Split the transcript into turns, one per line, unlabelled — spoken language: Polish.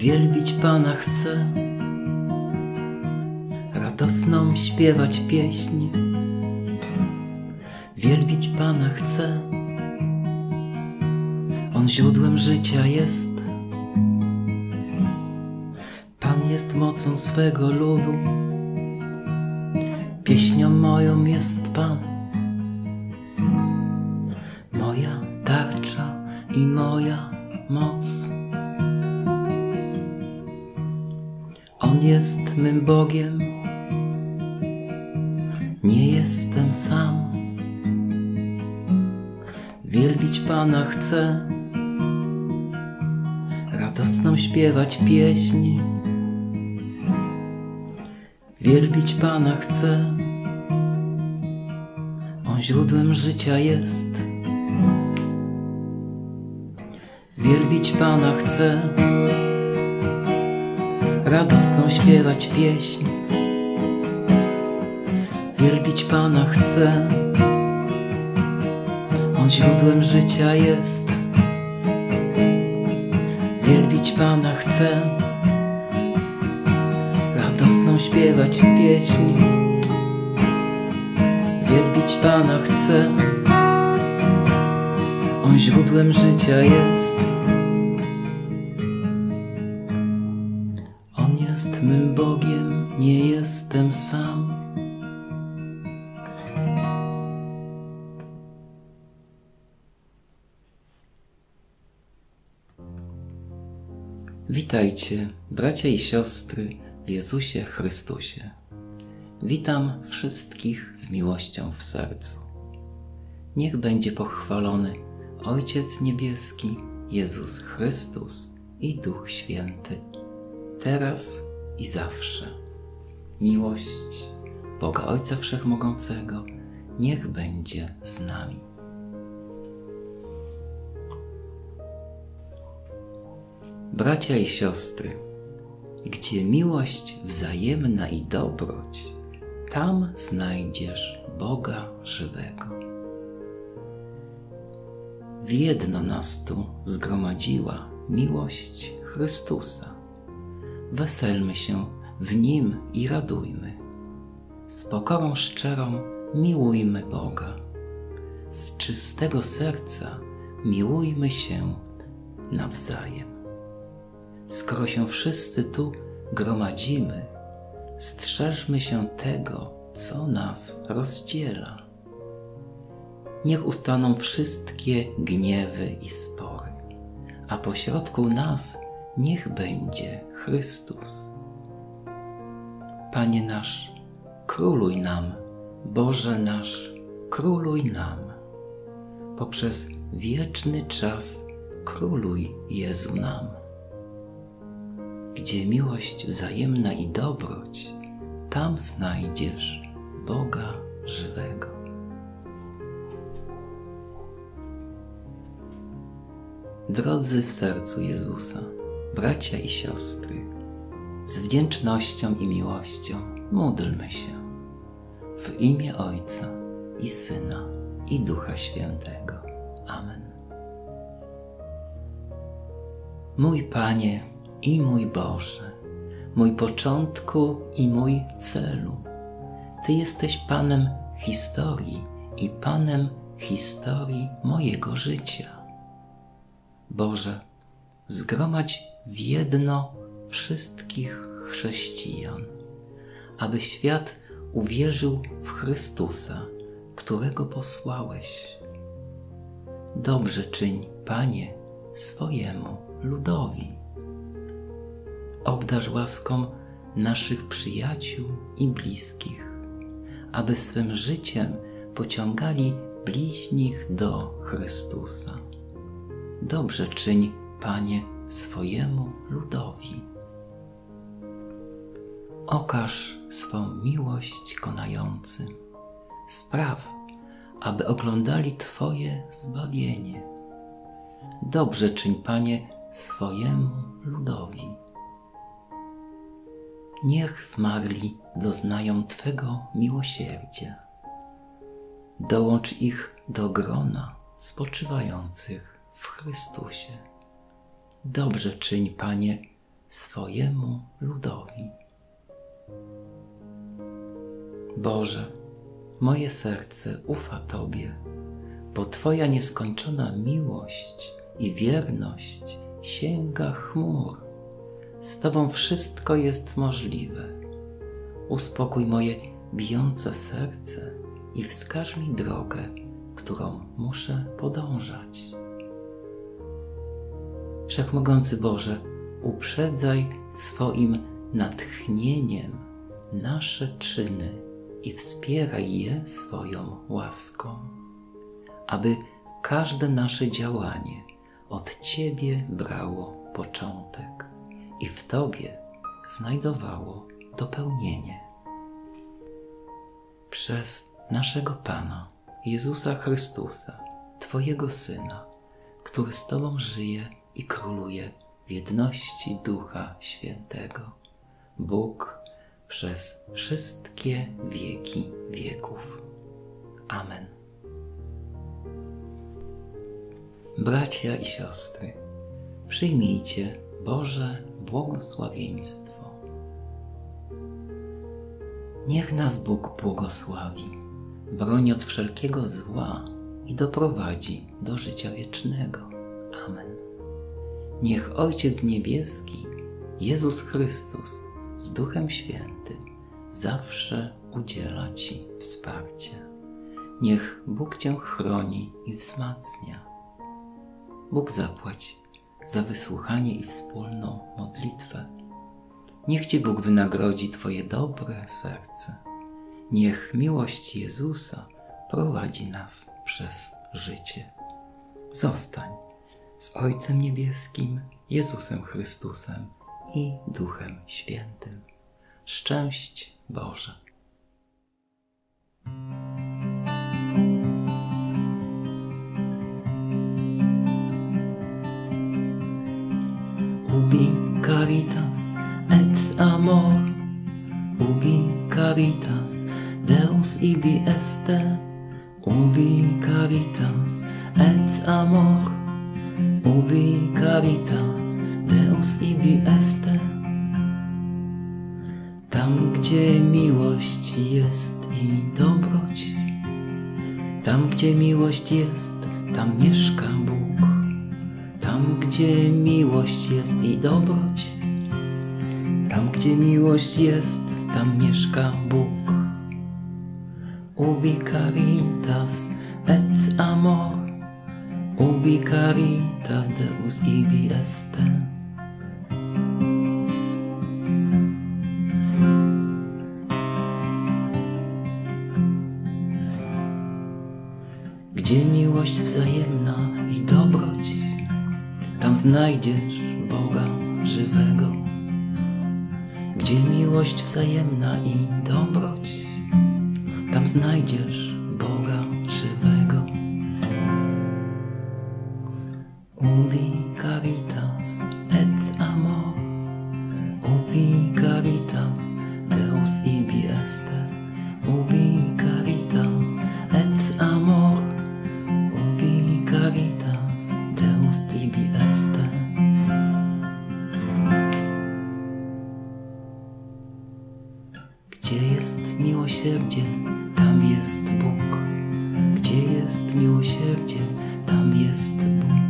Wielbić Pana chcę, radosną śpiewać pieśń. Wielbić Pana chcę, On źródłem życia jest. Pan jest mocą swego ludu, pieśnią moją jest Pan. Moja tarcza i moja moc. On jest mym Bogiem, nie jestem sam. Wielbić Pana chcę, radosną śpiewać pieśń. Wielbić Pana chcę, On źródłem życia jest. Wielbić Pana chcę, radosną śpiewać pieśń. Wielbić Pana chcę, On źródłem życia jest. Wielbić Pana chcę, radosną śpiewać pieśń. Wielbić Pana chcę, On źródłem życia jest. On jest mym Bogiem, nie jestem sam. Witajcie, bracia i siostry w Jezusie Chrystusie. Witam wszystkich z miłością w sercu. Niech będzie pochwalony Ojciec Niebieski, Jezus Chrystus i Duch Święty, teraz i zawsze. Miłość Boga Ojca Wszechmogącego niech będzie z nami. Bracia i siostry, gdzie miłość wzajemna i dobroć, tam znajdziesz Boga żywego. W jedno nas tu zgromadziła miłość Chrystusa. Weselmy się w Nim i radujmy. Z pokorą szczerą miłujmy Boga. Z czystego serca miłujmy się nawzajem. Skoro się wszyscy tu gromadzimy, strzeżmy się tego, co nas rozdziela. Niech ustaną wszystkie gniewy i spory, a pośrodku nas niech będzie Chrystus. Panie nasz, króluj nam, Boże nasz, króluj nam. Poprzez wieczny czas króluj Jezu nam. Gdzie miłość wzajemna i dobroć, tam znajdziesz Boga żywego. Drodzy w sercu Jezusa, bracia i siostry, z wdzięcznością i miłością módlmy się w imię Ojca i Syna i Ducha Świętego. Amen. Mój Panie i mój Boże, mój początku i mój celu, Ty jesteś Panem historii i Panem historii mojego życia. Boże, zgromadź w jedno wszystkich chrześcijan, aby świat uwierzył w Chrystusa, którego posłałeś. Dobrze czyń, Panie, swojemu ludowi. Obdarz łaską naszych przyjaciół i bliskich, aby swym życiem pociągali bliźnich do Chrystusa. Dobrze czyń, Panie, swojemu ludowi. Okaż swą miłość konającym. Spraw, aby oglądali Twoje zbawienie. Dobrze czyń, Panie, swojemu ludowi. Niech zmarli doznają Twego miłosierdzia. Dołącz ich do grona spoczywających w Chrystusie. Dobrze czyń, Panie, swojemu ludowi. Boże, moje serce ufa Tobie, bo Twoja nieskończona miłość i wierność sięga chmur. Z Tobą wszystko jest możliwe. Uspokój moje bijące serce i wskaż mi drogę, którą muszę podążać. Wszechmogący Boże, uprzedzaj swoim natchnieniem nasze czyny i wspieraj je swoją łaską, aby każde nasze działanie od Ciebie brało początek i w Tobie znajdowało dopełnienie. Przez naszego Pana, Jezusa Chrystusa, Twojego Syna, który z Tobą żyje i króluje w jedności Ducha Świętego, Bóg przez wszystkie wieki wieków. Amen. Bracia i siostry, przyjmijcie Boże błogosławieństwo. Niech nas Bóg błogosławi, broni od wszelkiego zła i doprowadzi do życia wiecznego. Amen. Niech Ojciec Niebieski, Jezus Chrystus z Duchem Świętym zawsze udziela Ci wsparcia. Niech Bóg Cię chroni i wzmacnia. Bóg zapłać za wysłuchanie i wspólną modlitwę. Niech Ci Bóg wynagrodzi Twoje dobre serce. Niech miłość Jezusa prowadzi nas przez życie. Zostań z Ojcem Niebieskim, Jezusem Chrystusem i Duchem Świętym. Szczęść Boże! Ubi caritas et amor, ubi caritas Deus ibi este, ubi caritas et amor, ubi caritas Deus ibi este. Tam, gdzie miłość jest i dobroć, tam, gdzie miłość jest, tam mieszka Bóg. Tam, gdzie miłość jest i dobroć, tam, gdzie miłość jest, tam mieszka Bóg. Ubi caritas et amor, ubi caritas Deus ibi este. Gdzie miłość wzajemna i dobroć, tam znajdziesz Boga żywego. Gdzie miłość wzajemna i dobroć, tam znajdziesz Boga żywego. Ubi caritas et amor, ubi caritas Deus ibi este, ubi caritas et amor, ubi caritas Deus ibi este. Gdzie jest miłosierdzie, tam jest Bóg. Gdzie jest miłosierdzie, tam jest Bóg.